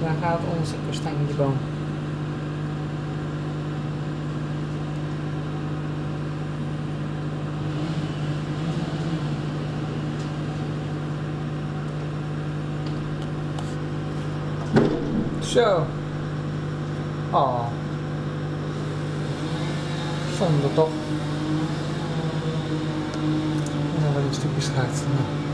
Daar gaat onze kastanjeboom. Zo. Oh. Zonde toch? En dan wel een stukje schuit. Nou.